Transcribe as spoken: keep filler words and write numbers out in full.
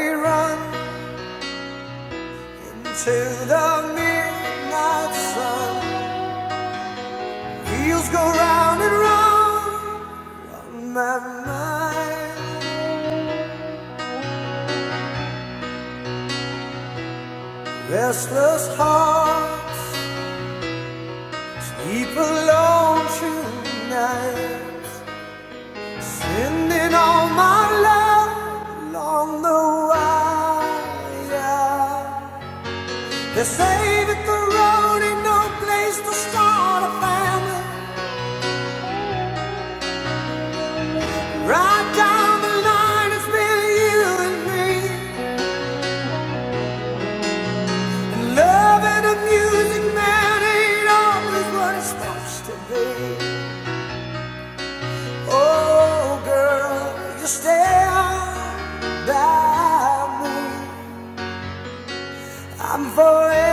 run into the midnight sun. Wheels go round and round on my mind. Restless hearts sleep alone tonight, sending all my love along the wire. They say that the road ain't no place to start a family. Right down the line, it's been you and me, and love and the music, man, ain't always what it's supposed to be. Oh, girl, you stand by me, I'm forever